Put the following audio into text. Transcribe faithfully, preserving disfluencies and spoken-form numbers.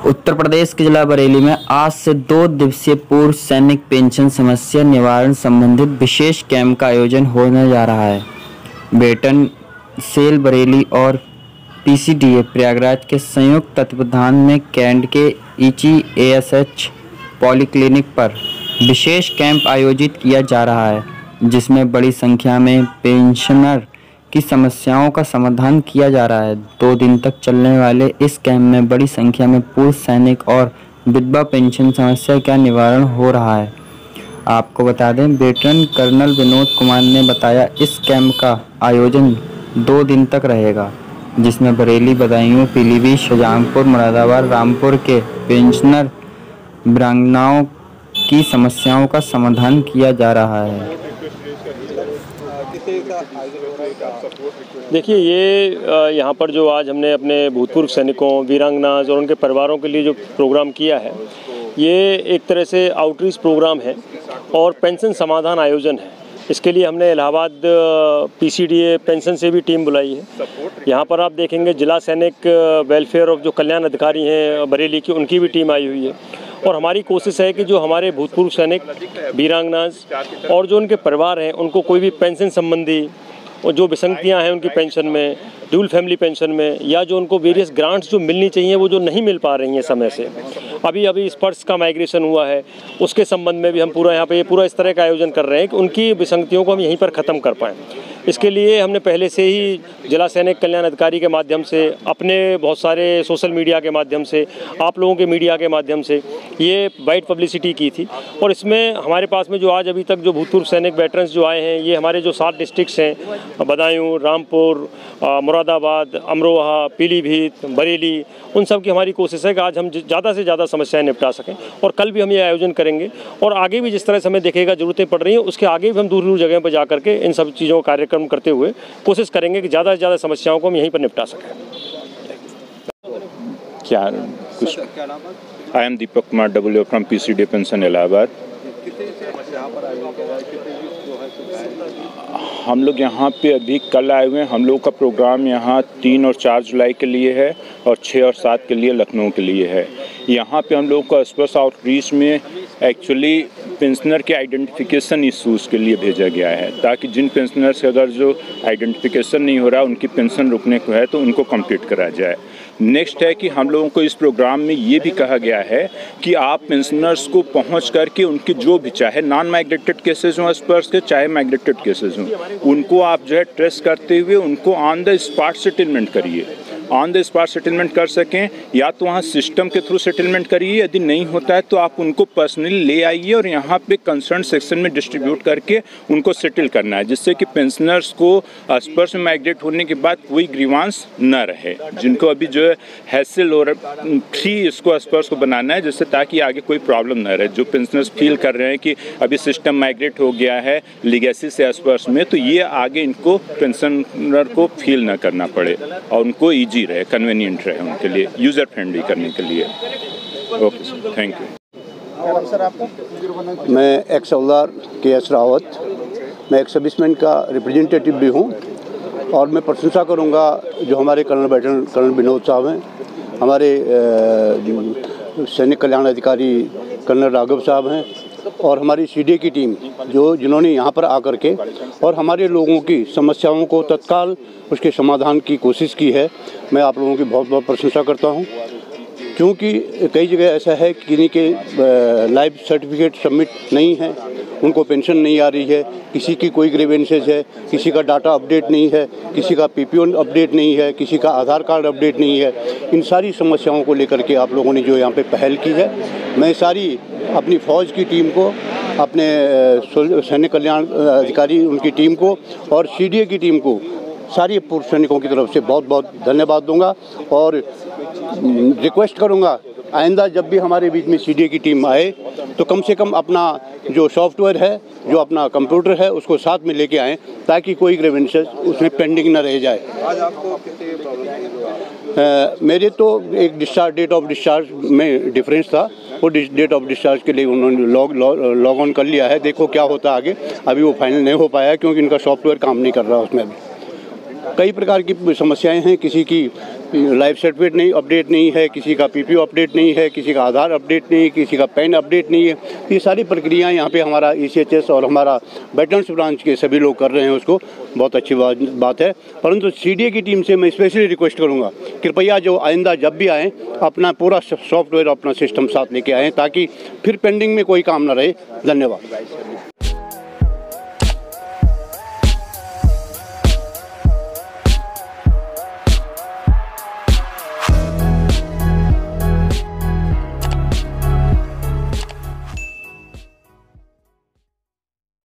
उत्तर प्रदेश के जिला बरेली में आज से दो दिवसीय पूर्व सैनिक पेंशन समस्या निवारण संबंधित विशेष कैंप का आयोजन होने जा रहा है। वेतन सेल बरेली और पीसीडीए प्रयागराज के संयुक्त तत्वावधान में कैंट के ईची एएसएच पॉलीक्लिनिक पर विशेष कैंप आयोजित किया जा रहा है, जिसमें बड़ी संख्या में पेंशनर की समस्याओं का समाधान किया जा रहा है। दो दिन तक चलने वाले इस कैंप में बड़ी संख्या में पूर्व सैनिक और विधवा पेंशन समस्या का निवारण हो रहा है। आपको बता दें, वेटरन कर्नल विनोद कुमार ने बताया इस कैंप का आयोजन दो दिन तक रहेगा, जिसमें बरेली, बदायूं, पीलीभीत, शाहजहांपुर, मुरादाबाद, रामपुर के पेंशनर वीरांगनाओं की समस्याओं का समाधान किया जा रहा है। देखिए, ये यहाँ पर जो आज हमने अपने भूतपूर्व सैनिकों, वीरांगनाज और उनके परिवारों के लिए जो प्रोग्राम किया है, ये एक तरह से आउटरीच प्रोग्राम है और पेंशन समाधान आयोजन है। इसके लिए हमने इलाहाबाद पीसीडीए पेंशन से भी टीम बुलाई है। यहाँ पर आप देखेंगे जिला सैनिक वेलफेयर ऑफ जो कल्याण अधिकारी हैं बरेली की, उनकी भी टीम आई हुई है। और हमारी कोशिश है कि जो हमारे भूतपूर्व सैनिक, वीरांगनाज और जो उनके परिवार हैं, उनको कोई भी पेंशन संबंधी और जो विसंगतियाँ हैं उनकी पेंशन में, ड्यूल फैमिली पेंशन में, या जो उनको वेरियस ग्रांट्स जो मिलनी चाहिए वो जो नहीं मिल पा रही हैं समय से, अभी अभी स्पर्श का माइग्रेशन हुआ है, उसके संबंध में भी हम पूरा यहाँ पे ये पूरा इस तरह का आयोजन कर रहे हैं कि उनकी विसंगतियों को हम यहीं पर ख़त्म कर पाएँ। इसके लिए हमने पहले से ही जिला सैनिक कल्याण अधिकारी के माध्यम से, अपने बहुत सारे सोशल मीडिया के माध्यम से, आप लोगों के मीडिया के माध्यम से ये वाइड पब्लिसिटी की थी। और इसमें हमारे पास में जो आज अभी तक जो भूतपूर्व सैनिक वेटरन्स जो आए हैं, ये हमारे जो सात डिस्ट्रिक्ट्स हैं, बदायूं, रामपुर, मुरादाबाद, अमरोहा, पीलीभीत, बरेली, उन सब की हमारी कोशिश है कि आज हम ज़्यादा से ज़्यादा समस्याएं निपटा सकें। और कल भी हम ये आयोजन करेंगे और आगे भी जिस तरह से हमें देखेगा ज़रूरतें पड़ रही हैं, उसके आगे भी हम दूर दूर जगह पर जा करके इन सब चीज़ों का कार्यक्रम करते हुए कोशिश करेंगे कि ज़्यादा से ज़्यादा समस्याओं को हम यहीं पर निपटा सकें। क्या कुछ I am Deepak Kumar W from PCDA pension Allahabad. हम लोग यहाँ पे अभी कल आए हुए हैं। हम लोग का प्रोग्राम यहाँ तीन और चार जुलाई के लिए है और छः और सात के लिए लखनऊ के लिए है। यहाँ पे हम लोग को स्पर्श आउटरीच में एक्चुअली पेंशनर के आइडेंटिफिकेशन इशूज़ के लिए भेजा गया है, ताकि जिन पेंशनर्स का अगर जो आइडेंटिफिकेशन नहीं हो रहा, उनकी पेंशन रुकने को है तो उनको कंप्लीट करा जाए। नेक्स्ट है कि हम लोगों को इस प्रोग्राम में ये भी कहा गया है कि आप पेंशनर्स को पहुंच करके उनके जो भी, चाहे नॉन माइग्रेटेड केसेस हों स्पर्श के, चाहे माइग्रेटेड केसेस हों, उनको आप जो है ट्रेस करते हुए उनको ऑन द स्पॉट सेटलमेंट करिए। ऑन द स्पॉट सेटलमेंट कर सकें, या तो वहाँ सिस्टम के थ्रू सेटलमेंट करिए, यदि नहीं होता है तो आप उनको पर्सनली ले आइए और यहाँ पे कंसर्न सेक्शन में डिस्ट्रीब्यूट करके उनको सेटल करना है, जिससे कि पेंशनर्स को स्पर्श में माइग्रेट होने के बाद कोई ग्रीवांस न रहे। जिनको अभी जो है हैसल और फ्री इसको स्पर्श को बनाना है, जिससे ताकि आगे कोई प्रॉब्लम न रहे। जो पेंशनर्स फील कर रहे हैं कि अभी सिस्टम माइग्रेट हो गया है लीगेसी से स्पर्श में, तो ये आगे इनको पेंशनर को फील न करना पड़े और उनको ईजी रहे, कन्वीनियंट रहे उनके लिए, यूज़र फ्रेंडली करने के लिए। Okay sir, thank you. Sir आपका? मैं एक्स हवलदार के एस रावत, मैं एक सर्विसमैन का रिप्रेजेंटेटिव भी हूँ और मैं प्रशंसा करूँगा जो हमारे कर्नल बैटन कर्नल विनोद साहब हैं, हमारे सैनिक कल्याण अधिकारी कर्नल राघव साहब हैं और हमारी सीडीए की टीम जो जिन्होंने यहाँ पर आकर के और हमारे लोगों की समस्याओं को तत्काल उसके समाधान की कोशिश की है। मैं आप लोगों की बहुत बहुत प्रशंसा करता हूँ, क्योंकि कई जगह ऐसा है कि किन्हीं के लाइफ सर्टिफिकेट सबमिट नहीं है, उनको पेंशन नहीं आ रही है, किसी की कोई ग्रीवेंसेस है, किसी का डाटा अपडेट नहीं है, किसी का पीपीओ अपडेट नहीं है, किसी का आधार कार्ड अपडेट नहीं है। इन सारी समस्याओं को लेकर के आप लोगों ने जो यहाँ पे पहल की है, मैं सारी अपनी फ़ौज की टीम को, अपने सैनिक कल्याण अधिकारी उनकी टीम को और सीडीए की टीम को, सारी पूर्व सैनिकों की तरफ से बहुत बहुत धन्यवाद दूंगा और रिक्वेस्ट करूंगा आइंदा जब भी हमारे बीच में सीडीए की टीम आए तो कम से कम अपना जो सॉफ्टवेयर है, जो अपना कंप्यूटर है, उसको साथ में लेके आएँ, ताकि कोई ग्रीवेंसेस उसमें पेंडिंग न रह जाए। आज आपको कितने प्रॉब्लम? मेरे तो एक डिस्चार्ज, डेट ऑफ डिस्चार्ज में डिफरेंस था, वो डेट ऑफ डिस्चार्ज के लिए उन्होंने लॉग लॉग ऑन कर लिया है। देखो क्या होता आगे, अभी वो फाइनल नहीं हो पाया क्योंकि इनका सॉफ्टवेयर काम नहीं कर रहा उसमें। अभी कई प्रकार की समस्याएं हैं, किसी की लाइफ सर्टिफिकेट नहीं अपडेट नहीं है, किसी का पीपीओ अपडेट नहीं है, किसी का आधार अपडेट नहीं है, किसी का पैन अपडेट नहीं है। ये सारी प्रक्रिया यहाँ पे हमारा ईसीएचएस और हमारा वेटरन्स ब्रांच के सभी लोग कर रहे हैं, उसको बहुत अच्छी बात बात है। परंतु सीडीए की टीम से मैं स्पेशली रिक्वेस्ट करूँगा, कृपया जो आइंदा जब भी आएँ अपना पूरा सॉफ्टवेयर अपना सिस्टम साथ लेके आएँ, ताकि फिर पेंडिंग में कोई काम ना रहे। धन्यवाद।